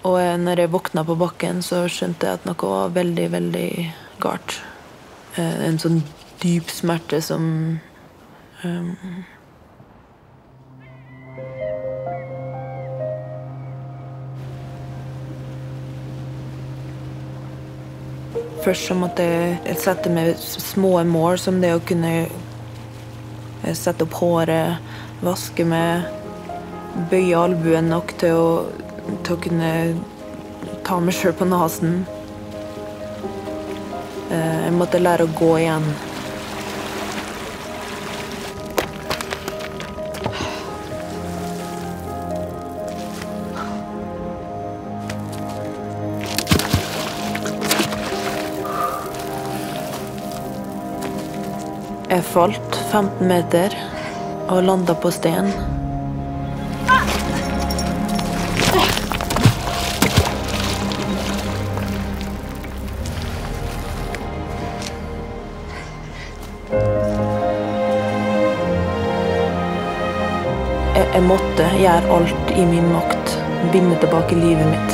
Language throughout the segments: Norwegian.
Og når jeg våkna på bakken, så skjønte jeg at noe var veldig, veldig galt. En sånn dyp smerte som Først så måtte jeg sette meg små mål, som det å kunne sette opp håret, vaske meg, bøye albuen nok til å kunne ta meg selv på nasen. Jeg måtte lære å gå igjen. Jeg falt 15 meter og landet på sten. Jeg måtte gjøre alt i min makt, vinne tilbake livet mitt.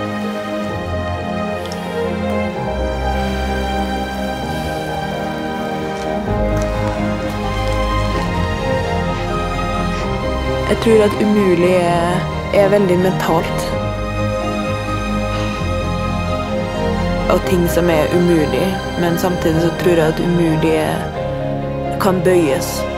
Jeg tror at umulig er veldig mentalt. Og ting som er umulig, men samtidig så tror jeg at umulig kan bøyes.